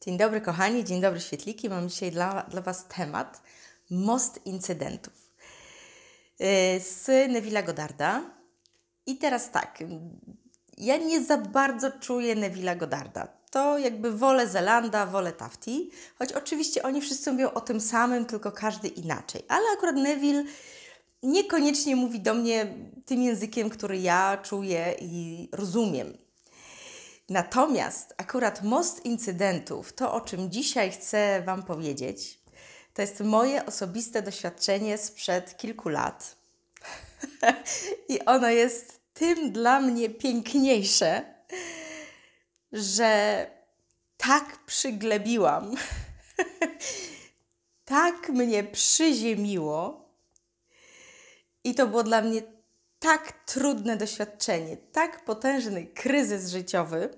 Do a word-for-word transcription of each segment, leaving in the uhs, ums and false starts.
Dzień dobry kochani, dzień dobry świetliki. Mam dzisiaj dla, dla Was temat most incydentów yy, z Neville'a Goddarda. I teraz tak, ja nie za bardzo czuję Neville'a Goddarda. To jakby wolę Zelanda, wolę Tafti, choć oczywiście oni wszyscy mówią o tym samym, tylko każdy inaczej. Ale akurat Neville niekoniecznie mówi do mnie tym językiem, który ja czuję i rozumiem. Natomiast akurat most incydentów, to o czym dzisiaj chcę Wam powiedzieć, to jest moje osobiste doświadczenie sprzed kilku lat. I ono jest tym dla mnie piękniejsze, że tak przyglebiłam, tak mnie przyziemiło i to było dla mnie tak trudne doświadczenie, tak potężny kryzys życiowy,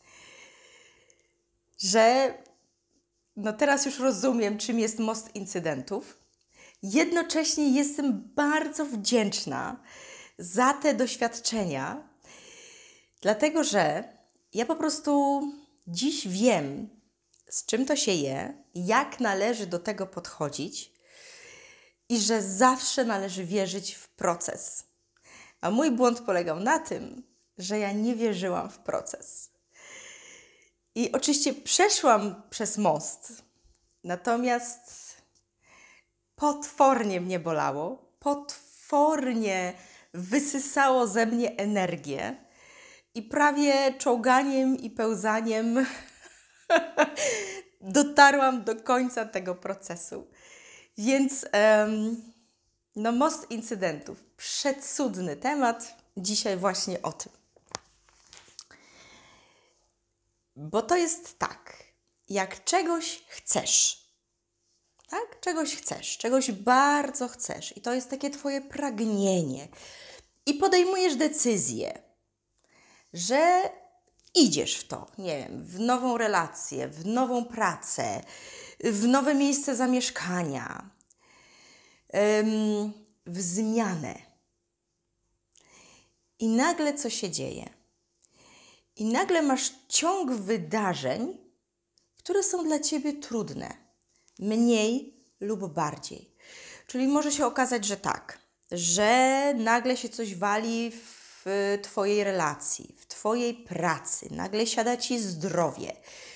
że no teraz już rozumiem, czym jest most incydentów. Jednocześnie jestem bardzo wdzięczna za te doświadczenia, dlatego że ja po prostu dziś wiem, z czym to się je, jak należy do tego podchodzić i że zawsze należy wierzyć w proces. A mój błąd polegał na tym, że ja nie wierzyłam w proces. I oczywiście przeszłam przez most, natomiast potwornie mnie bolało, potwornie wysysało ze mnie energię i prawie czołganiem i pełzaniem dotarłam do końca tego procesu. Więc um, no most incydentów, przecudny temat, dzisiaj właśnie o tym. Bo to jest tak, jak czegoś chcesz, tak? Czegoś chcesz, czegoś bardzo chcesz i to jest takie Twoje pragnienie i podejmujesz decyzję, że idziesz w to, nie wiem, w nową relację, w nową pracę, w nowe miejsce zamieszkania, ym, w zmianę. I nagle co się dzieje? I nagle masz ciąg wydarzeń, które są dla Ciebie trudne, mniej lub bardziej. Czyli może się okazać, że tak, że nagle się coś wali w Twojej relacji, w Twojej pracy, nagle siada Ci zdrowie.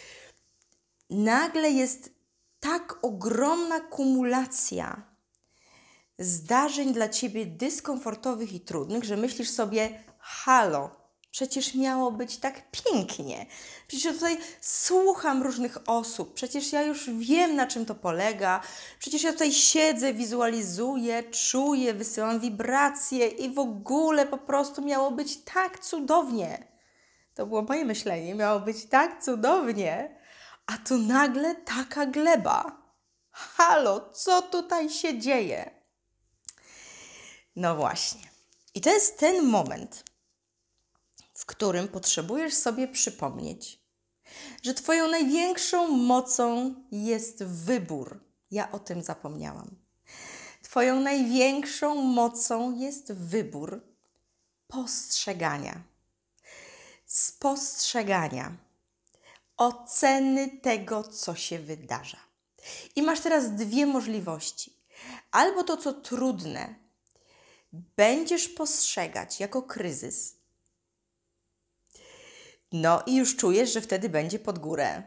Nagle jest tak ogromna kumulacja zdarzeń dla Ciebie dyskomfortowych i trudnych, że myślisz sobie, halo, przecież miało być tak pięknie. Przecież ja tutaj słucham różnych osób. Przecież ja już wiem, na czym to polega. Przecież ja tutaj siedzę, wizualizuję, czuję, wysyłam wibracje i w ogóle po prostu miało być tak cudownie. To było moje myślenie. Miało być tak cudownie, a tu nagle taka gleba. Halo, co tutaj się dzieje? No właśnie. I to jest ten moment, w którym potrzebujesz sobie przypomnieć, że Twoją największą mocą jest wybór. Ja o tym zapomniałam. Twoją największą mocą jest wybór postrzegania, spostrzegania, oceny tego, co się wydarza. I masz teraz dwie możliwości. Albo to, co trudne, będziesz postrzegać jako kryzys, no i już czujesz, że wtedy będzie pod górę.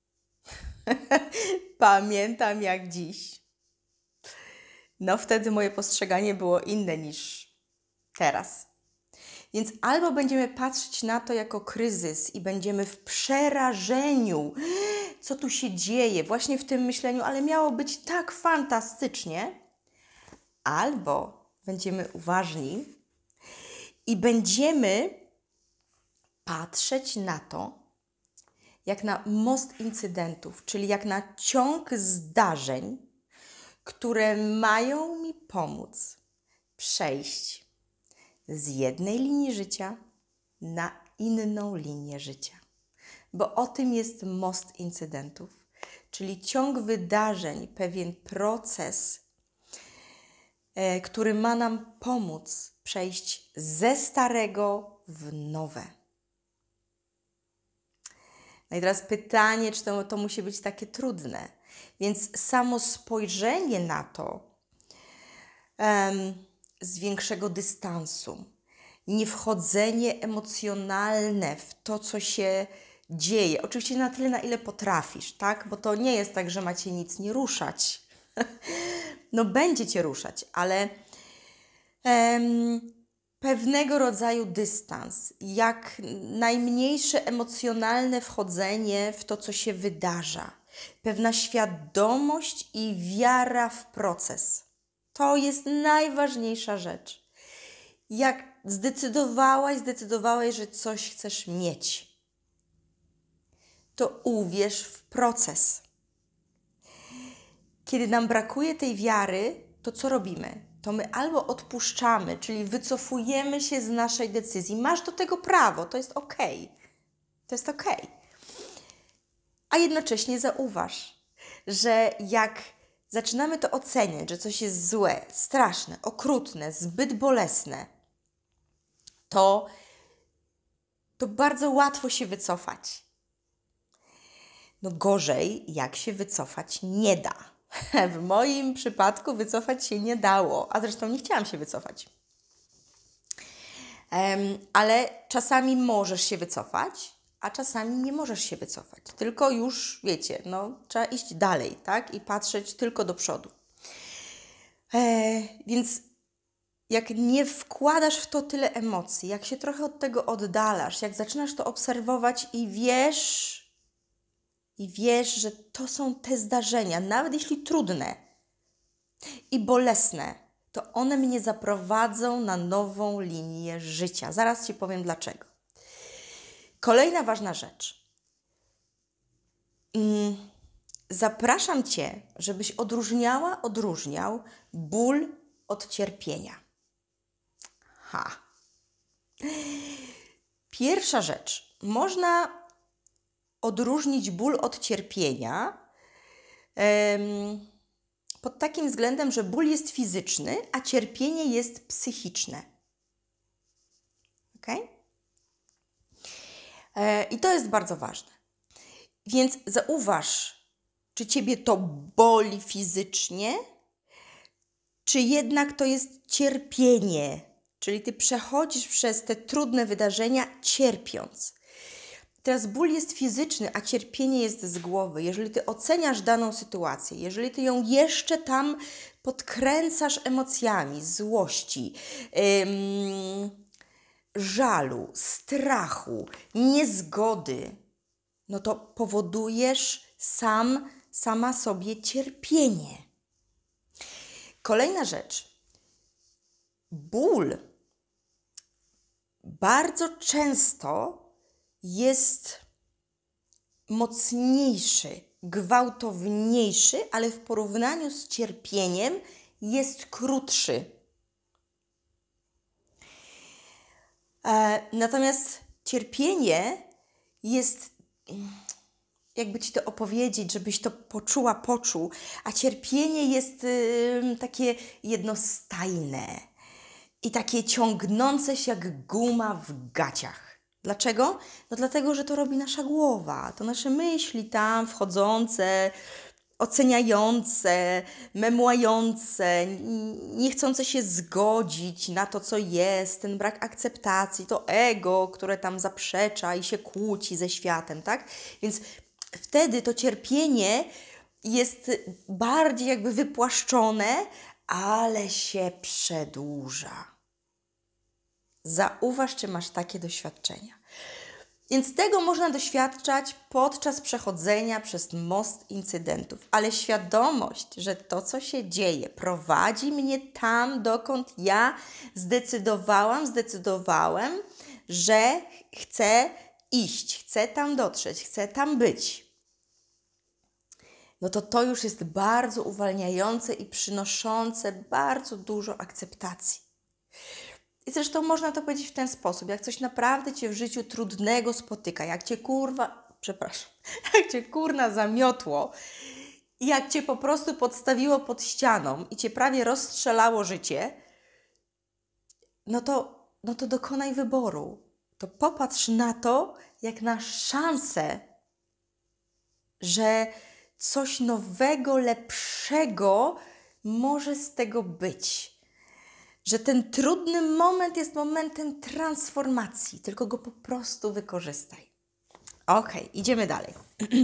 Pamiętam jak dziś. No wtedy moje postrzeganie było inne niż teraz. Więc albo będziemy patrzeć na to jako kryzys i będziemy w przerażeniu, co tu się dzieje, właśnie w tym myśleniu, ale miało być tak fantastycznie, albo będziemy uważni i będziemy patrzeć na to, jak na most incydentów, czyli jak na ciąg zdarzeń, które mają mi pomóc przejść z jednej linii życia na inną linię życia. Bo o tym jest most incydentów, czyli ciąg wydarzeń, pewien proces, e, który ma nam pomóc przejść ze starego w nowe. No i teraz pytanie, czy to, to musi być takie trudne. Więc samo spojrzenie na to em, z większego dystansu, nie wchodzenie emocjonalne w to, co się dzieje. Oczywiście na tyle, na ile potrafisz, tak? Bo to nie jest tak, że macie nic nie ruszać. No będzie cię ruszać, ale em, pewnego rodzaju dystans, jak najmniejsze emocjonalne wchodzenie w to, co się wydarza. Pewna świadomość i wiara w proces. To jest najważniejsza rzecz. Jak zdecydowałaś, zdecydowałeś, że coś chcesz mieć, to uwierz w proces. Kiedy nam brakuje tej wiary, to co robimy? To my albo odpuszczamy, czyli wycofujemy się z naszej decyzji. Masz do tego prawo, to jest okej. To jest okej. A jednocześnie zauważ, że jak zaczynamy to oceniać, że coś jest złe, straszne, okrutne, zbyt bolesne, to, to bardzo łatwo się wycofać. No gorzej, jak się wycofać nie da. W moim przypadku wycofać się nie dało, a zresztą nie chciałam się wycofać. Um, ale czasami możesz się wycofać, a czasami nie możesz się wycofać. Tylko już, wiecie, no, trzeba iść dalej, tak? I patrzeć tylko do przodu. E, więc jak nie wkładasz w to tyle emocji, jak się trochę od tego oddalasz, jak zaczynasz to obserwować i wiesz, i wiesz, że to są te zdarzenia, nawet jeśli trudne i bolesne, to one mnie zaprowadzą na nową linię życia. Zaraz Ci powiem dlaczego. Kolejna ważna rzecz. Zapraszam Cię, żebyś odróżniała, odróżniał ból od cierpienia. Ha. Pierwsza rzecz. Można odróżnić ból od cierpienia um, pod takim względem, że ból jest fizyczny, a cierpienie jest psychiczne. Ok? E, I to jest bardzo ważne. Więc zauważ, czy Ciebie to boli fizycznie, czy jednak to jest cierpienie, czyli Ty przechodzisz przez te trudne wydarzenia cierpiąc. Teraz ból jest fizyczny, a cierpienie jest z głowy. Jeżeli Ty oceniasz daną sytuację, jeżeli Ty ją jeszcze tam podkręcasz emocjami złości, ym, żalu, strachu, niezgody, no to powodujesz sam, sama sobie cierpienie. Kolejna rzecz. Ból bardzo często jest mocniejszy, gwałtowniejszy, ale w porównaniu z cierpieniem jest krótszy. E, natomiast cierpienie jest, jakby Ci to opowiedzieć, żebyś to poczuła, poczuł, a cierpienie jest y, takie jednostajne i takie ciągnące się jak guma w gaciach. Dlaczego? No dlatego, że to robi nasza głowa, to nasze myśli tam wchodzące, oceniające, memłające, niechcące się zgodzić na to, co jest, ten brak akceptacji, to ego, które tam zaprzecza i się kłóci ze światem, tak? Więc wtedy to cierpienie jest bardziej jakby wypłaszczone, ale się przedłuża. Zauważ, czy masz takie doświadczenia. Więc tego można doświadczać podczas przechodzenia przez most incydentów. Ale świadomość, że to, co się dzieje, prowadzi mnie tam, dokąd ja zdecydowałam, zdecydowałem, że chcę iść, chcę tam dotrzeć, chcę tam być. No to to już jest bardzo uwalniające i przynoszące bardzo dużo akceptacji. I zresztą można to powiedzieć w ten sposób, jak coś naprawdę Cię w życiu trudnego spotyka, jak Cię kurwa, przepraszam, jak Cię kurna zamiotło i jak Cię po prostu podstawiło pod ścianą i Cię prawie rozstrzelało życie, no to, no to dokonaj wyboru. To popatrz na to, jak na szansę że coś nowego, lepszego może z tego być. Że ten trudny moment jest momentem transformacji, tylko go po prostu wykorzystaj. Ok, idziemy dalej.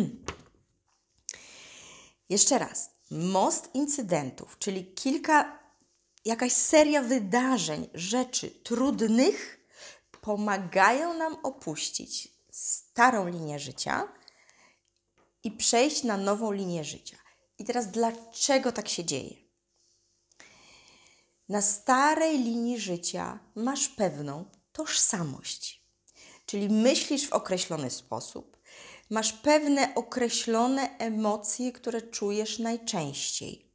Jeszcze raz. Most incydentów, czyli kilka, jakaś seria wydarzeń, rzeczy trudnych pomagają nam opuścić starą linię życia i przejść na nową linię życia. I teraz dlaczego tak się dzieje? Na starej linii życia masz pewną tożsamość, czyli myślisz w określony sposób, masz pewne określone emocje, które czujesz najczęściej.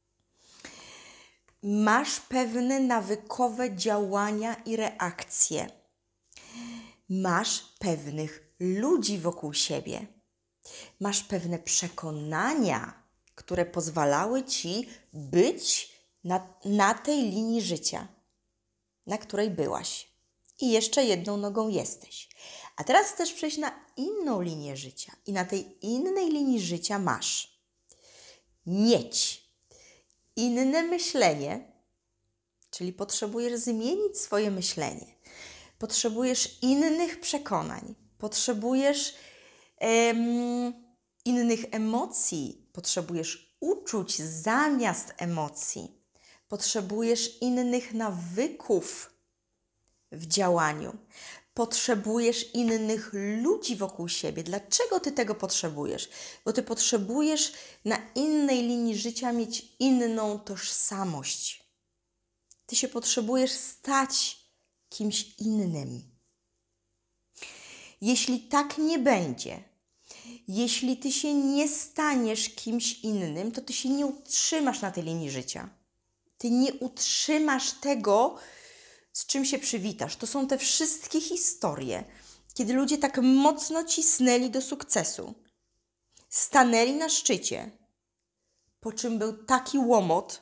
Masz pewne nawykowe działania i reakcje. Masz pewnych ludzi wokół siebie. Masz pewne przekonania, które pozwalały Ci być na, na tej linii życia, na której byłaś. I jeszcze jedną nogą jesteś. A teraz chcesz przejść na inną linię życia. I na tej innej linii życia masz mieć inne myślenie, czyli potrzebujesz zmienić swoje myślenie. Potrzebujesz innych przekonań. Potrzebujesz em, innych emocji. Potrzebujesz uczuć zamiast emocji. Potrzebujesz innych nawyków w działaniu. Potrzebujesz innych ludzi wokół siebie. Dlaczego Ty tego potrzebujesz? Bo Ty potrzebujesz na innej linii życia mieć inną tożsamość. Ty się potrzebujesz stać kimś innym. Jeśli tak nie będzie, jeśli Ty się nie staniesz kimś innym, to Ty się nie utrzymasz na tej linii życia. Ty nie utrzymasz tego, z czym się przywitasz. To są te wszystkie historie, kiedy ludzie tak mocno cisnęli do sukcesu. Stanęli na szczycie, po czym był taki łomot.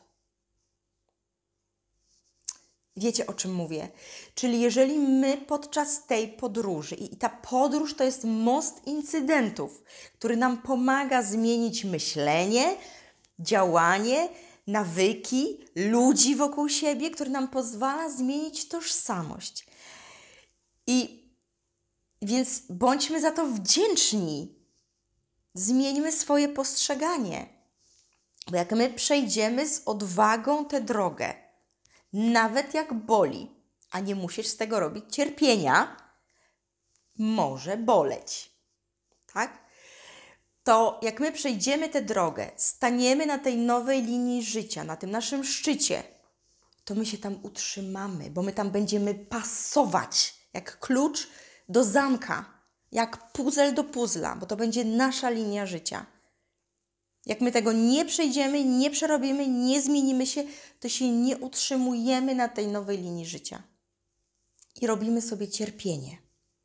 Wiecie, o czym mówię? Czyli jeżeli my podczas tej podróży, i ta podróż to jest most incydentów, który nam pomaga zmienić myślenie, działanie, nawyki, ludzi wokół siebie, który nam pozwala zmienić tożsamość. I więc bądźmy za to wdzięczni. Zmieńmy swoje postrzeganie. Bo jak my przejdziemy z odwagą tę drogę, nawet jak boli, a nie musisz z tego robić cierpienia, może boleć. Tak? To jak my przejdziemy tę drogę, staniemy na tej nowej linii życia, na tym naszym szczycie, to my się tam utrzymamy, bo my tam będziemy pasować jak klucz do zamka, jak puzzle do puzzla, bo to będzie nasza linia życia. Jak my tego nie przejdziemy, nie przerobimy, nie zmienimy się, to się nie utrzymujemy na tej nowej linii życia. I robimy sobie cierpienie.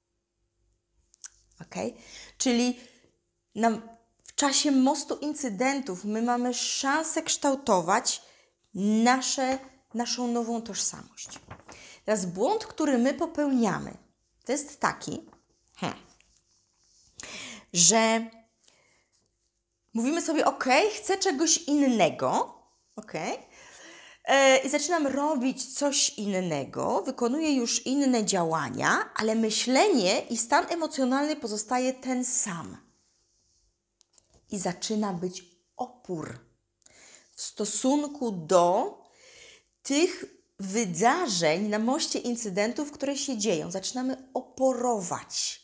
Ok? Czyli na, w czasie mostu incydentów my mamy szansę kształtować nasze, naszą nową tożsamość. Teraz błąd, który my popełniamy, to jest taki, hmm, że mówimy sobie, ok, chcę czegoś innego, ok, e, i zaczynam robić coś innego, wykonuję już inne działania, ale myślenie i stan emocjonalny pozostaje ten sam. I zaczyna być opór w stosunku do tych wydarzeń na moście incydentów, które się dzieją. Zaczynamy oporować.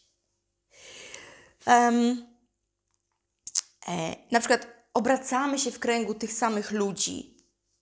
Um, e, na przykład obracamy się w kręgu tych samych ludzi,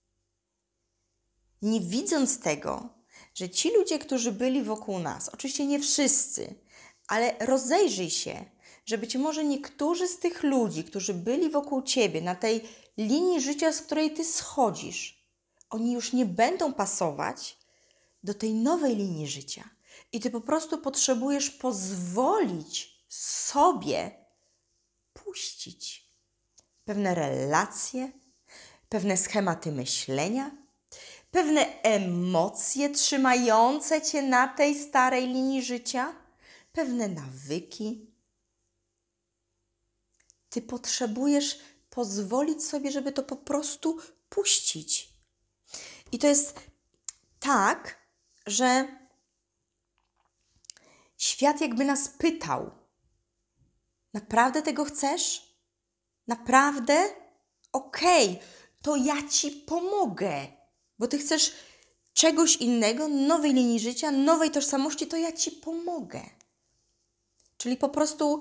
nie widząc tego, że ci ludzie, którzy byli wokół nas, oczywiście nie wszyscy, ale rozejrzyj się, że być może niektórzy z tych ludzi, którzy byli wokół Ciebie na tej linii życia, z której Ty schodzisz, oni już nie będą pasować do tej nowej linii życia. I Ty po prostu potrzebujesz pozwolić sobie puścić pewne relacje, pewne schematy myślenia, pewne emocje trzymające Cię na tej starej linii życia, pewne nawyki. Ty potrzebujesz pozwolić sobie, żeby to po prostu puścić. I to jest tak, że świat jakby nas pytał, naprawdę tego chcesz? Naprawdę? Okej, okay, to ja Ci pomogę, bo Ty chcesz czegoś innego, nowej linii życia, nowej tożsamości, to ja Ci pomogę. Czyli po prostu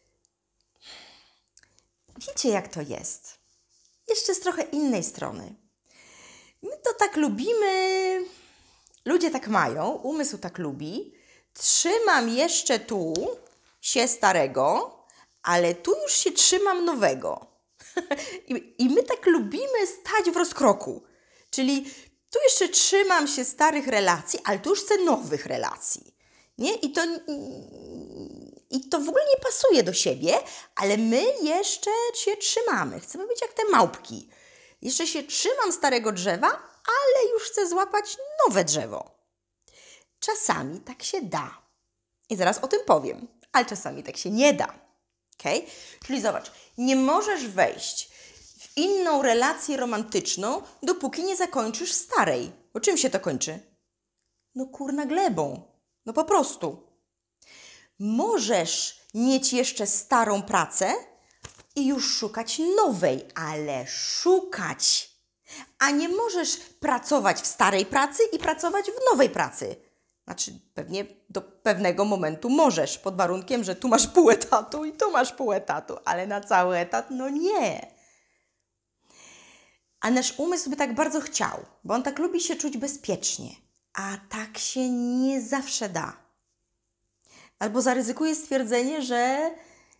wiecie, jak to jest. Jeszcze z trochę innej strony. My to tak lubimy, ludzie tak mają, umysł tak lubi. Trzymam jeszcze tu się starego, ale tu już się trzymam nowego. I, I my tak lubimy stać w rozkroku. Czyli tu jeszcze trzymam się starych relacji, ale tu już chcę nowych relacji. Nie? I to, I to w ogóle nie pasuje do siebie, ale my jeszcze się trzymamy. Chcemy być jak te małpki. Jeszcze się trzymam starego drzewa, ale już chcę złapać nowe drzewo. Czasami tak się da. I zaraz o tym powiem. Ale czasami tak się nie da. Okay? Czyli zobacz, nie możesz wejść w inną relację romantyczną, dopóki nie zakończysz starej. Bo czym się to kończy? No kurna glebą. No po prostu. Możesz mieć jeszcze starą pracę i już szukać nowej, ale szukać. A nie możesz pracować w starej pracy i pracować w nowej pracy. Znaczy, pewnie do pewnego momentu możesz, pod warunkiem, że tu masz pół etatu i tu masz pół etatu, ale na cały etat, no nie. A nasz umysł by tak bardzo chciał, bo on tak lubi się czuć bezpiecznie, a tak się nie zawsze da. Albo zaryzykuje stwierdzenie, że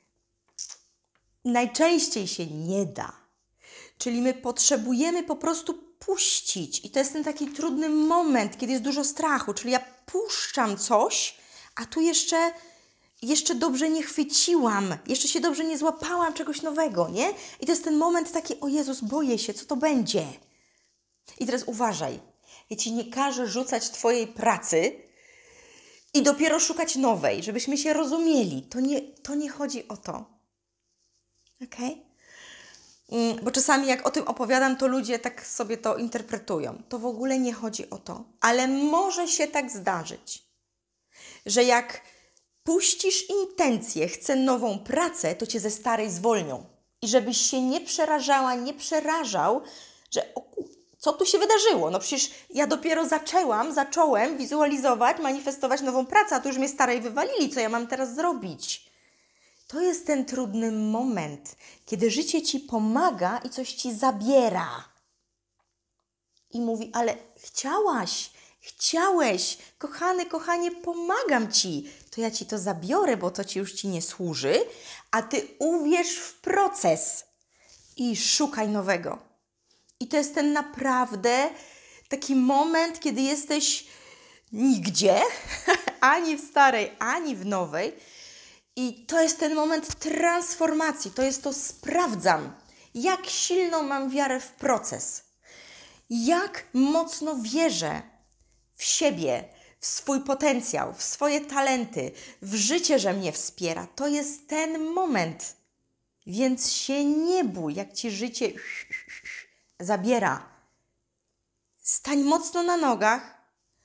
najczęściej się nie da. Czyli my potrzebujemy po prostu puścić. I to jest ten taki trudny moment, kiedy jest dużo strachu. Czyli ja puszczam coś, a tu jeszcze, jeszcze dobrze nie chwyciłam, jeszcze się dobrze nie złapałam czegoś nowego, nie? I to jest ten moment taki, o Jezus, boję się, co to będzie? I teraz uważaj, ja Ci nie każę rzucać Twojej pracy i dopiero szukać nowej, żebyśmy się rozumieli. To nie, to nie chodzi o to. Okej? Okay? Bo czasami jak o tym opowiadam, to ludzie tak sobie to interpretują. To w ogóle nie chodzi o to. Ale może się tak zdarzyć, że jak puścisz intencję, chcę nową pracę, to Cię ze starej zwolnią. I żebyś się nie przerażała, nie przerażał, że o, co tu się wydarzyło? No przecież ja dopiero zaczęłam, zacząłem wizualizować, manifestować nową pracę, a tu już mnie starej wywalili. Co ja mam teraz zrobić? To jest ten trudny moment, kiedy życie Ci pomaga i coś Ci zabiera. I mówi, ale chciałaś, chciałeś, kochany, kochanie, pomagam Ci. To ja Ci to zabiorę, bo to Ci już Ci nie służy, a Ty uwierz w proces i szukaj nowego. I to jest ten naprawdę taki moment, kiedy jesteś nigdzie, ani w starej, ani w nowej. I to jest ten moment transformacji, to jest to sprawdzam, jak silną mam wiarę w proces, jak mocno wierzę w siebie, w swój potencjał, w swoje talenty, w życie, że mnie wspiera. To jest ten moment, więc się nie bój, jak Ci życie zabiera. Stań mocno na nogach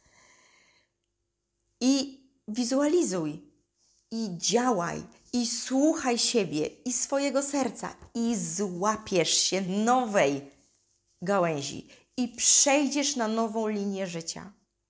i wizualizuj. I działaj, i słuchaj siebie, i swojego serca, i złapiesz się nowej gałęzi, i przejdziesz na nową linię życia.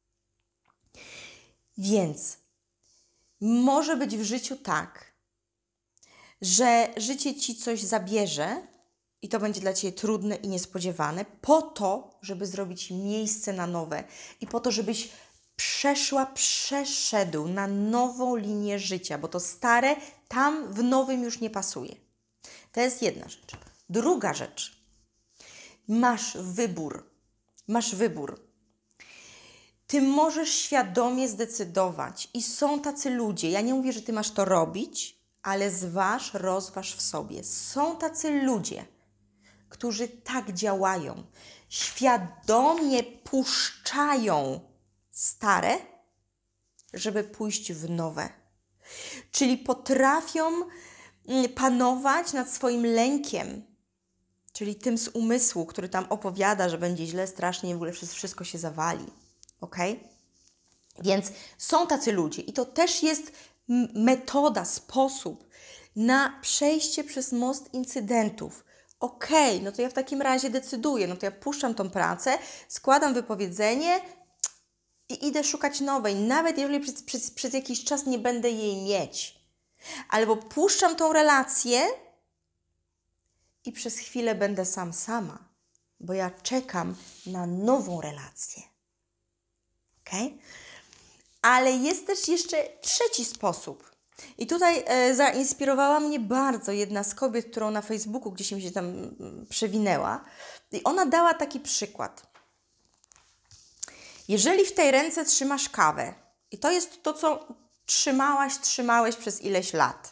Więc może być w życiu tak, że życie Ci coś zabierze i to będzie dla Ciebie trudne i niespodziewane, po to, żeby zrobić miejsce na nowe i po to, żebyś przeszła, przeszedł na nową linię życia, bo to stare tam w nowym już nie pasuje. To jest jedna rzecz. Druga rzecz. Masz wybór. Masz wybór. Ty możesz świadomie zdecydować i są tacy ludzie, ja nie mówię, że Ty masz to robić, ale zważ, rozważ w sobie. Są tacy ludzie, którzy tak działają. Świadomie puszczają stare, żeby pójść w nowe. Czyli potrafią mm, panować nad swoim lękiem, czyli tym z umysłu, który tam opowiada, że będzie źle, strasznie, w ogóle wszystko się zawali. Ok? Więc są tacy ludzie i to też jest metoda, sposób na przejście przez most incydentów. Okej, no to ja w takim razie decyduję, no to ja puszczam tą pracę, składam wypowiedzenie i idę szukać nowej, nawet jeżeli przez, przez, przez jakiś czas nie będę jej mieć. Albo puszczam tą relację i przez chwilę będę sam sama, bo ja czekam na nową relację. Okej? Ale jest też jeszcze trzeci sposób. I tutaj e, zainspirowała mnie bardzo jedna z kobiet, którą na Facebooku gdzieś mi się tam mm, przewinęła. I ona dała taki przykład. Jeżeli w tej ręce trzymasz kawę, i to jest to, co trzymałaś, trzymałeś przez ileś lat,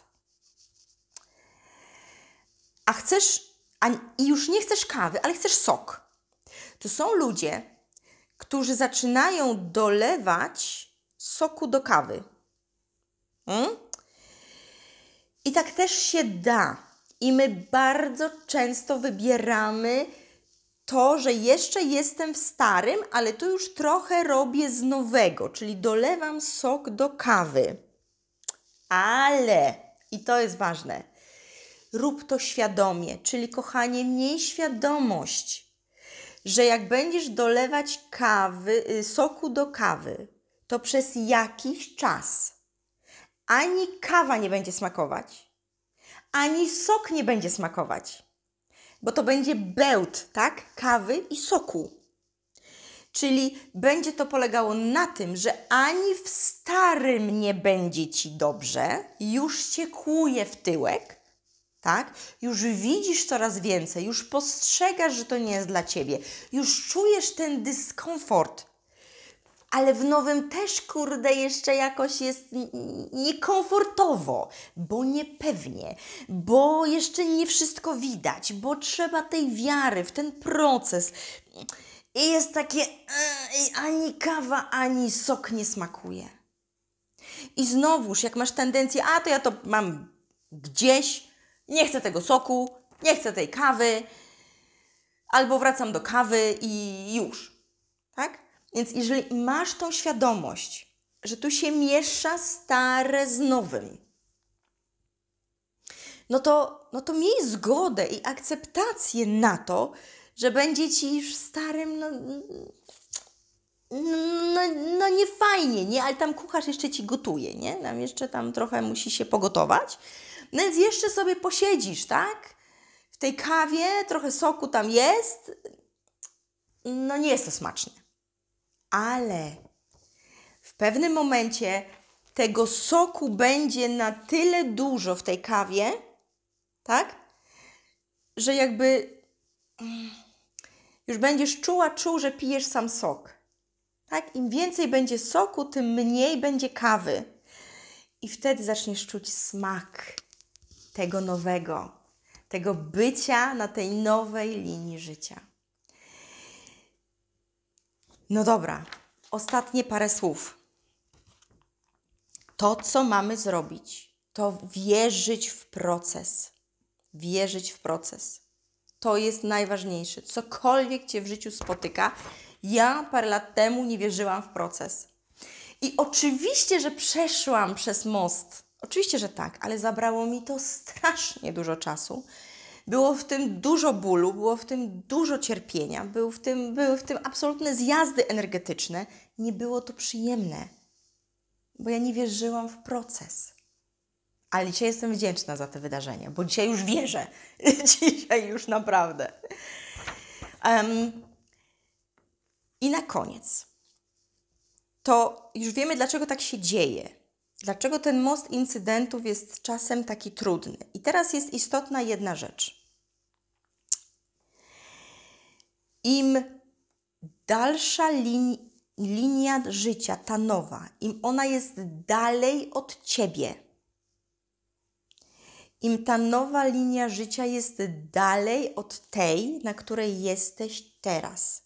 a chcesz, a, i już nie chcesz kawy, ale chcesz sok, to są ludzie, którzy zaczynają dolewać soku do kawy. Hmm? I tak też się da. I my bardzo często wybieramy to, że jeszcze jestem w starym, ale tu już trochę robię z nowego, czyli dolewam sok do kawy. Ale, i to jest ważne, rób to świadomie, czyli kochanie, miej świadomość, że jak będziesz dolewać kawy, soku do kawy, to przez jakiś czas ani kawa nie będzie smakować, ani sok nie będzie smakować, bo to będzie bełt, tak? Kawy i soku. Czyli będzie to polegało na tym, że ani w starym nie będzie Ci dobrze, już Cię kłuje w tyłek, tak? Już widzisz coraz więcej, już postrzegasz, że to nie jest dla Ciebie, już czujesz ten dyskomfort, ale w nowym też, kurde, jeszcze jakoś jest niekomfortowo, bo niepewnie, bo jeszcze nie wszystko widać, bo trzeba tej wiary w ten proces. I jest takie, yy, ani kawa, ani sok nie smakuje. I znowuż, jak masz tendencję, a to ja to mam gdzieś, nie chcę tego soku, nie chcę tej kawy, albo wracam do kawy i już, tak? Więc jeżeli masz tą świadomość, że tu się miesza stare z nowym, no to, no to miej zgodę i akceptację na to, że będzie Ci już starym, no, no, no nie fajnie, nie? Ale tam kucharz jeszcze Ci gotuje, nie? Tam jeszcze tam trochę musi się pogotować. No więc jeszcze sobie posiedzisz, tak? W tej kawie trochę soku tam jest. No nie jest to smaczne. Ale w pewnym momencie tego soku będzie na tyle dużo w tej kawie, tak? Że jakby już będziesz czuła, czuł, że pijesz sam sok. Tak? Im więcej będzie soku, tym mniej będzie kawy. I wtedy zaczniesz czuć smak tego nowego, tego bycia na tej nowej linii życia. No dobra, ostatnie parę słów. To, co mamy zrobić, to wierzyć w proces. Wierzyć w proces. To jest najważniejsze. Cokolwiek Cię w życiu spotyka, ja parę lat temu nie wierzyłam w proces. I oczywiście, że przeszłam przez most. Oczywiście, że tak, ale zabrało mi to strasznie dużo czasu. Było w tym dużo bólu, było w tym dużo cierpienia, był w tym, były w tym absolutne zjazdy energetyczne. Nie było to przyjemne, bo ja nie wierzyłam w proces. Ale dzisiaj jestem wdzięczna za te wydarzenia, bo dzisiaj już wierzę. Dzisiaj już naprawdę. Um, I na koniec. To już wiemy, dlaczego tak się dzieje. Dlaczego ten most incydentów jest czasem taki trudny. I teraz jest istotna jedna rzecz. Im dalsza lin- linia życia, ta nowa, im ona jest dalej od Ciebie, im ta nowa linia życia jest dalej od tej, na której jesteś teraz,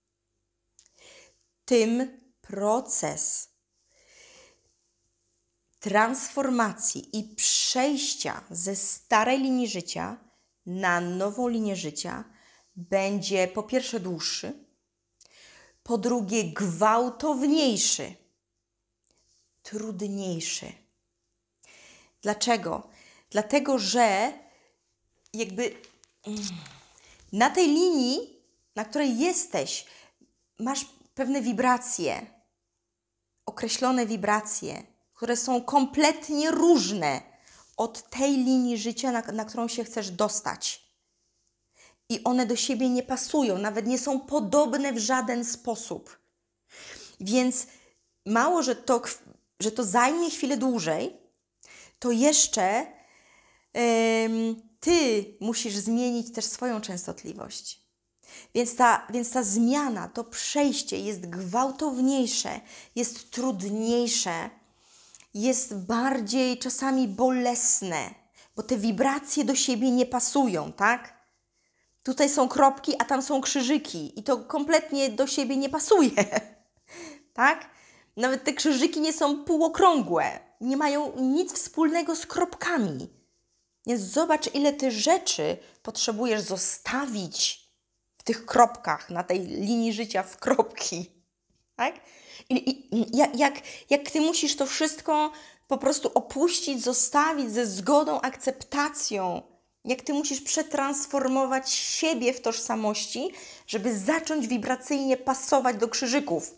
tym proces, transformacji i przejścia ze starej linii życia na nową linię życia będzie po pierwsze dłuższy, po drugie gwałtowniejszy, trudniejszy. Dlaczego? Dlatego, że jakby na tej linii, na której jesteś, masz pewne wibracje, określone wibracje, które są kompletnie różne od tej linii życia, na, na którą się chcesz dostać. I one do siebie nie pasują, nawet nie są podobne w żaden sposób. Więc mało, że to, że to zajmie chwilę dłużej, to jeszcze ym, Ty musisz zmienić też swoją częstotliwość. Więc ta, więc ta zmiana, to przejście jest gwałtowniejsze, jest trudniejsze, jest bardziej czasami bolesne, bo te wibracje do siebie nie pasują, tak? Tutaj są kropki, a tam są krzyżyki i to kompletnie do siebie nie pasuje, tak? Nawet te krzyżyki nie są półokrągłe, nie mają nic wspólnego z kropkami. Więc zobacz, ile Ty rzeczy potrzebujesz zostawić w tych kropkach, na tej linii życia w kropki, tak? I, i jak, jak, jak Ty musisz to wszystko po prostu opuścić, zostawić ze zgodą, akceptacją, jak Ty musisz przetransformować siebie w tożsamości, żeby zacząć wibracyjnie pasować do krzyżyków.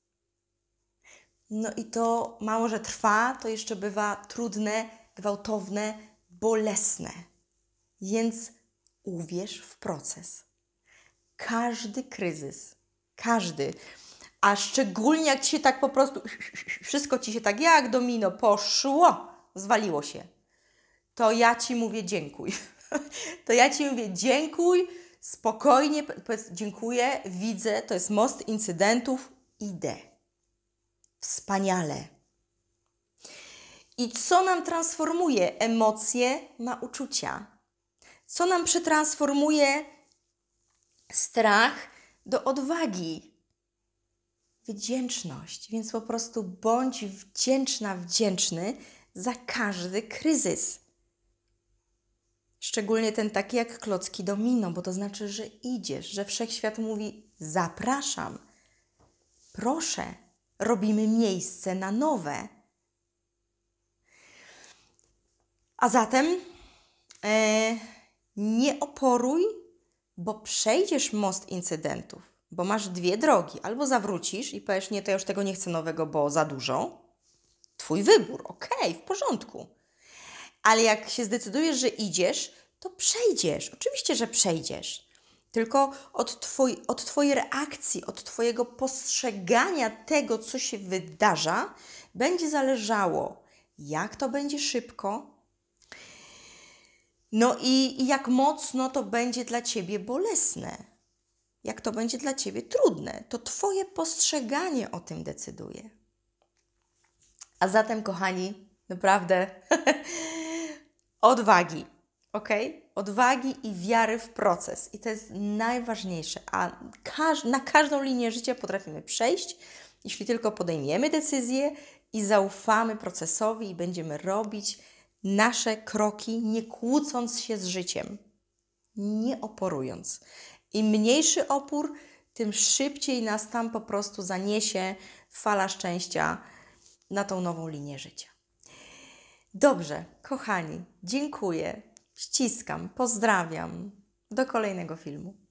No i to mało, że trwa, to jeszcze bywa trudne, gwałtowne, bolesne. Więc uwierz w proces. Każdy kryzys, każdy, a szczególnie jak Ci się tak po prostu, wszystko Ci się tak jak domino poszło, zwaliło się, to ja Ci mówię dziękuj. To ja Ci mówię dziękuj, spokojnie, powiedz dziękuję, widzę, to jest most incydentów, idę. Wspaniale. I co nam transformuje emocje na uczucia? Co nam przetransformuje strach do odwagi? Wdzięczność. Więc po prostu bądź wdzięczna, wdzięczny za każdy kryzys. Szczególnie ten taki jak klocki domino, bo to znaczy, że idziesz, że Wszechświat mówi zapraszam, proszę, robimy miejsce na nowe. A zatem e, nie oporuj, bo przejdziesz most incydentów, bo masz dwie drogi. Albo zawrócisz i powiesz, nie, to ja już tego nie chcę nowego, bo za dużo. Twój wybór, okej, w porządku. Ale jak się zdecydujesz, że idziesz, to przejdziesz. Oczywiście, że przejdziesz. Tylko od, twoj, od Twojej reakcji, od Twojego postrzegania tego, co się wydarza, będzie zależało, jak to będzie szybko, no i, i jak mocno to będzie dla Ciebie bolesne, jak to będzie dla Ciebie trudne. To Twoje postrzeganie o tym decyduje. A zatem, kochani, naprawdę odwagi, ok? Odwagi i wiary w proces. I to jest najważniejsze. A każ- na każdą linię życia potrafimy przejść, jeśli tylko podejmiemy decyzję i zaufamy procesowi i będziemy robić nasze kroki, nie kłócąc się z życiem, nie oporując. Im mniejszy opór, tym szybciej nas tam po prostu zaniesie fala szczęścia na tą nową linię życia. Dobrze, kochani, dziękuję, ściskam, pozdrawiam. Do kolejnego filmu.